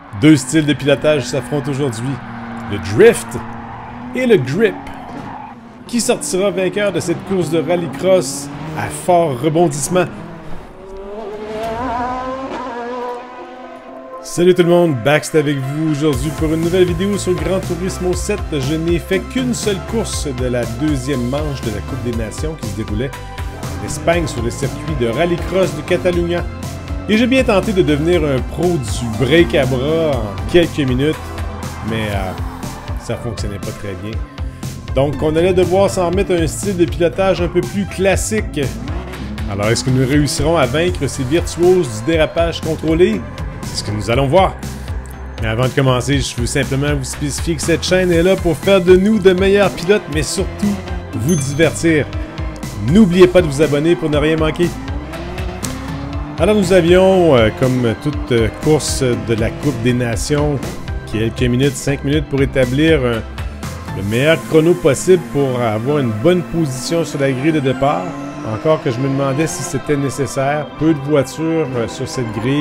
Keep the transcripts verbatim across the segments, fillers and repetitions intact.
Deux styles de pilotage s'affrontent aujourd'hui, le drift et le grip. Qui sortira vainqueur de cette course de rallycross à fort rebondissement? Salut tout le monde, Baxt avec vous aujourd'hui pour une nouvelle vidéo sur Gran Turismo sept. Je n'ai fait qu'une seule course de la deuxième manche de la Coupe des Nations qui se déroulait en Espagne sur le circuit de rallycross de Catalunya. Et j'ai bien tenté de devenir un pro du break à bras en quelques minutes, mais euh, ça fonctionnait pas très bien. Donc on allait devoir s'en remettre à un style de pilotage un peu plus classique. Alors est-ce que nous réussirons à vaincre ces virtuoses du dérapage contrôlé? C'est ce que nous allons voir. Mais avant de commencer, je veux simplement vous spécifier que cette chaîne est là pour faire de nous de meilleurs pilotes, mais surtout vous divertir. N'oubliez pas de vous abonner pour ne rien manquer. Alors nous avions, euh, comme toute euh, course de la Coupe des Nations, quelques minutes, cinq minutes pour établir euh, le meilleur chrono possible pour avoir une bonne position sur la grille de départ. Encore que je me demandais si c'était nécessaire. Peu de voitures euh, sur cette grille.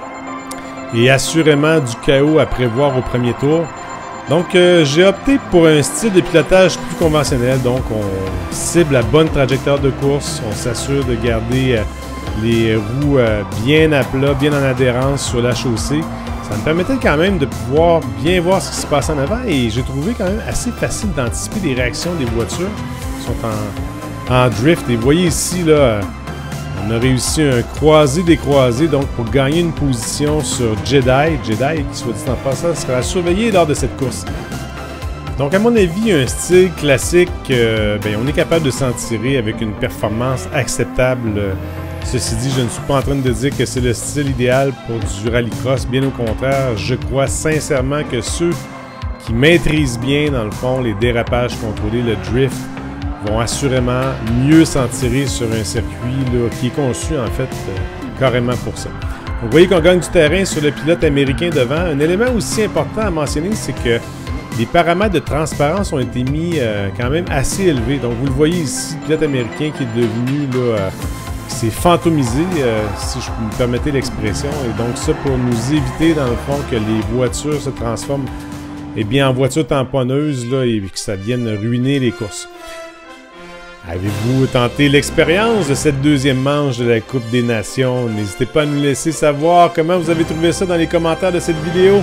Et assurément du chaos à prévoir au premier tour. Donc euh, j'ai opté pour un style de pilotage plus conventionnel. Donc on cible la bonne trajectoire de course. On s'assure de garder euh, les roues euh, bien à plat, bien en adhérence sur la chaussée. Ça me permettait quand même de pouvoir bien voir ce qui se passe en avant. Et j'ai trouvé quand même assez facile d'anticiper les réactions des voitures qui sont en, en drift. Et vous voyez ici là... Euh, on a réussi un croisé-décroisé, donc pour gagner une position sur Jedi. Jedi, qui soit dit en passant, sera surveillé lors de cette course. Donc à mon avis, un style classique, euh, ben, on est capable de s'en tirer avec une performance acceptable. Ceci dit, je ne suis pas en train de dire que c'est le style idéal pour du rallycross. Bien au contraire, je crois sincèrement que ceux qui maîtrisent bien, dans le fond, les dérapages contrôlés, le drift, vont assurément mieux s'en tirer sur un circuit là, qui est conçu en fait euh, carrément pour ça. Donc, vous voyez qu'on gagne du terrain sur le pilote américain devant. Un élément aussi important à mentionner, c'est que les paramètres de transparence ont été mis euh, quand même assez élevés. Donc vous le voyez ici, le pilote américain qui est devenu, là, euh, qui s'est fantomisé, euh, si je me permettais l'expression. Et donc ça pour nous éviter dans le fond que les voitures se transforment eh bien, en voitures tamponneuses là, et que ça vienne ruiner les courses. Avez-vous tenté l'expérience de cette deuxième manche de la Coupe des Nations? N'hésitez pas à nous laisser savoir comment vous avez trouvé ça dans les commentaires de cette vidéo.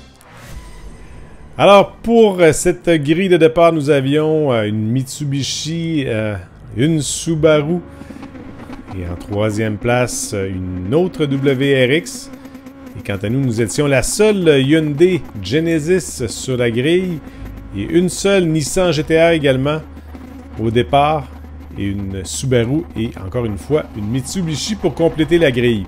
Alors, pour cette grille de départ, nous avions une Mitsubishi, euh, une Subaru, et en troisième place, une autre W R X. Et quant à nous, nous étions la seule Hyundai Genesis sur la grille, et une seule Nissan G T R également au départ. Et une Subaru et encore une fois une Mitsubishi pour compléter la grille.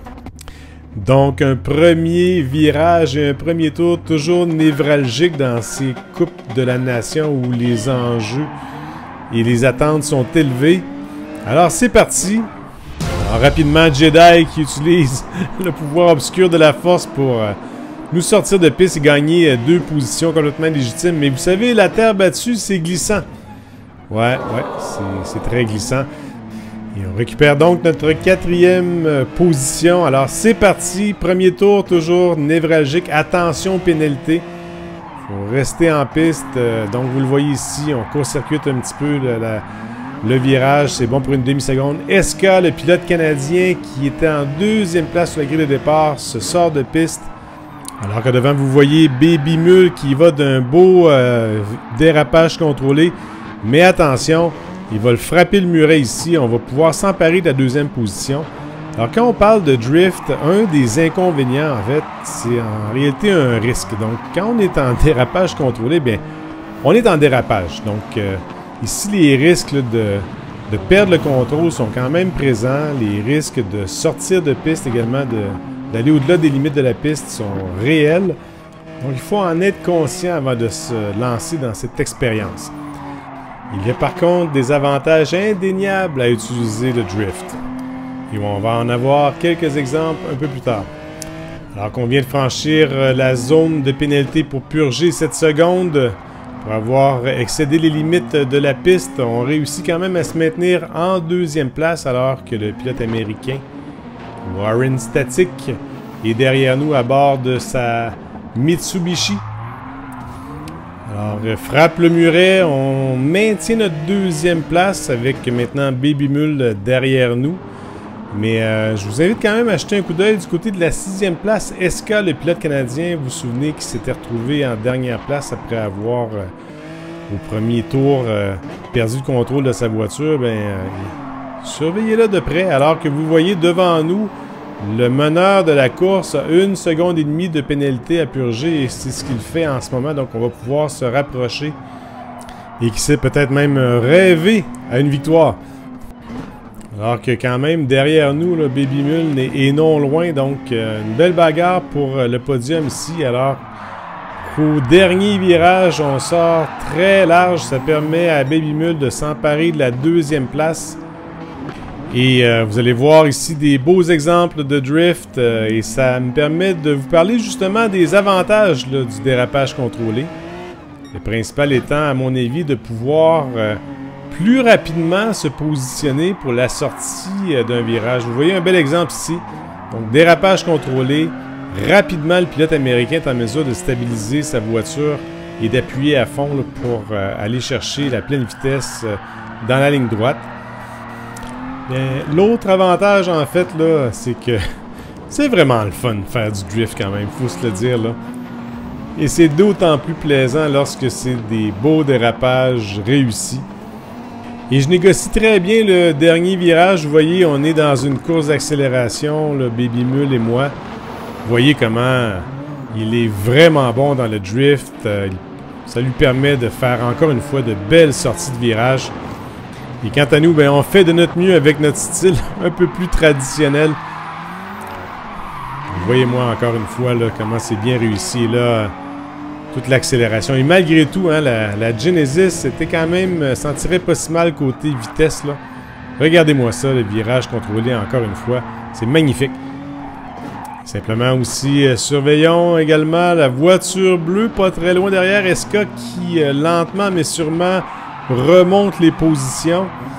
Donc un premier virage et un premier tour toujours névralgique dans ces coupes de la nation où les enjeux et les attentes sont élevés. Alors c'est parti. Alors, rapidement Jedi qui utilise le pouvoir obscur de la force pour euh, nous sortir de piste et gagner euh, deux positions complètement légitimes. Mais vous savez, la terre battue c'est glissant. Ouais, ouais, c'est très glissant. Et on récupère donc notre quatrième euh, position. Alors, c'est parti. Premier tour, toujours névralgique. Attention aux pénalités. Il faut rester en piste. Euh, donc, vous le voyez ici, on court-circuite un petit peu le, la, le virage. C'est bon pour une demi-seconde. S K, le pilote canadien qui était en deuxième place sur la grille de départ, se sort de piste. Alors que devant, vous voyez Baby Mule qui va d'un beau euh, dérapage contrôlé. Mais attention, il va le frapper le muret ici. On va pouvoir s'emparer de la deuxième position. Alors quand on parle de drift, un des inconvénients en fait, c'est en réalité un risque. Donc quand on est en dérapage contrôlé, bien, on est en dérapage. Donc euh, ici les risques là, de, de perdre le contrôle sont quand même présents. Les risques de sortir de piste également, d'aller au-delà des limites de la piste sont réels. Donc il faut en être conscient avant de se lancer dans cette expérience. Il y a par contre des avantages indéniables à utiliser le drift. Et on va en avoir quelques exemples un peu plus tard. Alors qu'on vient de franchir la zone de pénalité pour purger cette seconde, pour avoir excédé les limites de la piste, on réussit quand même à se maintenir en deuxième place alors que le pilote américain, Warren Static, est derrière nous à bord de sa Mitsubishi. Alors, frappe le muret, on maintient notre deuxième place avec maintenant Baby Mule derrière nous. Mais euh, je vous invite quand même à jeter un coup d'œil du côté de la sixième place. S K, le pilote canadien, vous vous souvenez, qui s'était retrouvé en dernière place après avoir, euh, au premier tour, euh, perdu le contrôle de sa voiture. Ben, euh, surveillez-le de près, alors que vous voyez devant nous le meneur de la course a une seconde et demie de pénalité à purger et c'est ce qu'il fait en ce moment. Donc on va pouvoir se rapprocher et qui sait peut-être même rêver à une victoire. Alors que quand même derrière nous, le Baby Mule est, est non loin. Donc euh, une belle bagarre pour le podium ici. Alors qu'au dernier virage, on sort très large. Ça permet à Baby Mule de s'emparer de la deuxième place. Et euh, vous allez voir ici des beaux exemples de drift euh, et ça me permet de vous parler justement des avantages là, du dérapage contrôlé. Le principal étant, à mon avis, de pouvoir euh, plus rapidement se positionner pour la sortie euh, d'un virage. Vous voyez un bel exemple ici. Donc, dérapage contrôlé. Rapidement, le pilote américain est en mesure de stabiliser sa voiture et d'appuyer à fond là, pour euh, aller chercher la pleine vitesse euh, dans la ligne droite. L'autre avantage, en fait, là, c'est que c'est vraiment le fun de faire du drift quand même, faut se le dire, là. Et c'est d'autant plus plaisant lorsque c'est des beaux dérapages réussis. Et je négocie très bien le dernier virage. Vous voyez, on est dans une course d'accélération, le Baby Mule et moi. Vous voyez comment il est vraiment bon dans le drift. Ça lui permet de faire encore une fois de belles sorties de virage. Et quant à nous, ben, on fait de notre mieux avec notre style un peu plus traditionnel. Voyez-moi encore une fois là, comment c'est bien réussi, là, toute l'accélération. Et malgré tout, hein, la, la Genesis, c'était quand même, s'en tirait pas si mal côté vitesse. Là. Regardez-moi ça, le virage contrôlé encore une fois. C'est magnifique. Simplement aussi, euh, surveillons également la voiture bleue, pas très loin derrière. S K qui, euh, lentement mais sûrement, remonte les positions.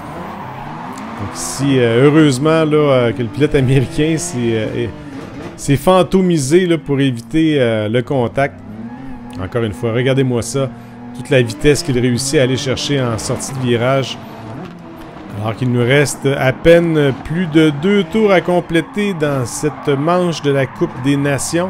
Donc ici, euh, heureusement là, euh, que le pilote américain s'est euh, fantomisé là, pour éviter euh, le contact. Encore une fois, regardez-moi ça. Toute la vitesse qu'il réussit à aller chercher en sortie de virage. Alors qu'il nous reste à peine plus de deux tours à compléter dans cette manche de la Coupe des Nations.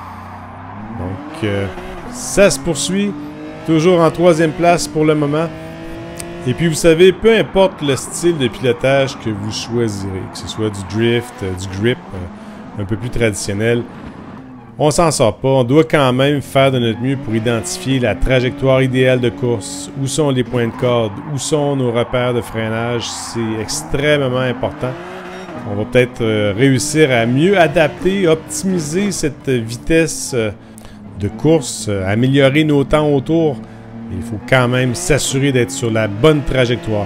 Donc, euh, ça se poursuit. Toujours en troisième place pour le moment. Et puis, vous savez, peu importe le style de pilotage que vous choisirez, que ce soit du drift, euh, du grip, euh, un peu plus traditionnel, on s'en sort pas. On doit quand même faire de notre mieux pour identifier la trajectoire idéale de course. Où sont les points de corde? Où sont nos repères de freinage? C'est extrêmement important. On va peut-être euh, réussir à mieux adapter, optimiser cette vitesse euh, de course, euh, améliorer nos temps autour. Il faut quand même s'assurer d'être sur la bonne trajectoire.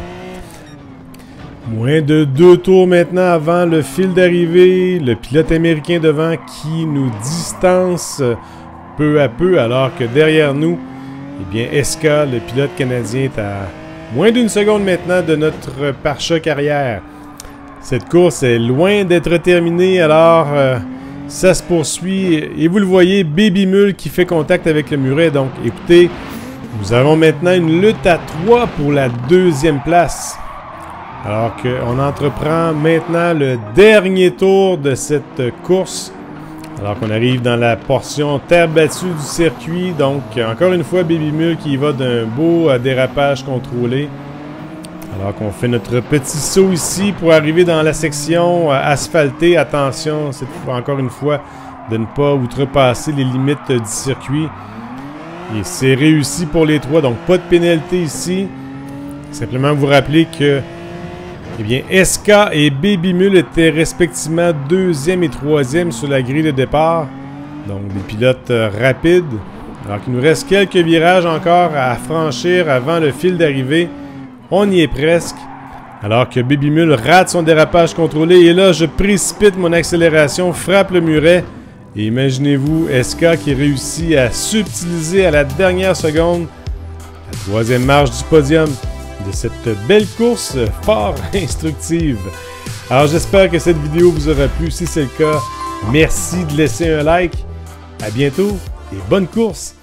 Moins de deux tours maintenant avant le fil d'arrivée. Le pilote américain devant qui nous distance peu à peu, alors que derrière nous, eh bien, S K, le pilote canadien, est à moins d'une seconde maintenant de notre pare-choc arrière. Cette course est loin d'être terminée, alors euh, ça se poursuit. Et vous le voyez, Baby Mule qui fait contact avec le muret. Donc, écoutez, nous avons maintenant une lutte à trois pour la deuxième place. Alors qu'on entreprend maintenant le dernier tour de cette course. Alors qu'on arrive dans la portion terre battue du circuit. Donc, encore une fois, Baby Mule qui va d'un beau dérapage contrôlé. Alors qu'on fait notre petit saut ici pour arriver dans la section asphaltée. Attention, cette fois, encore une fois, de ne pas outrepasser les limites du circuit. Et c'est réussi pour les trois, donc pas de pénalité ici. Simplement vous rappeler que eh bien, S K et Baby Mule étaient respectivement deuxième et troisième sur la grille de départ. Donc des pilotes euh, rapides. Alors qu'il nous reste quelques virages encore à franchir avant le fil d'arrivée. On y est presque. Alors que Baby Mule rate son dérapage contrôlé. Et là, je précipite mon accélération, frappe le muret. Et imaginez-vous S K qui réussit à subtiliser à la dernière seconde la troisième marche du podium de cette belle course fort instructive. Alors j'espère que cette vidéo vous aura plu. Si c'est le cas, Merci de laisser un like. À bientôt et bonne course